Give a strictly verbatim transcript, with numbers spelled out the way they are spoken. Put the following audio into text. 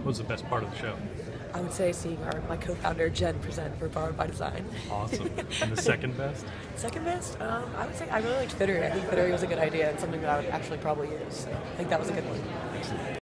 was the best part of the show? I would say seeing our my co-founder Jen present for Borrowed by Design. Awesome. And the second best? Second best? Um, I would say I really liked Fittery. I think Fittery was a good idea and something that I would actually probably use. So I think that was a good one.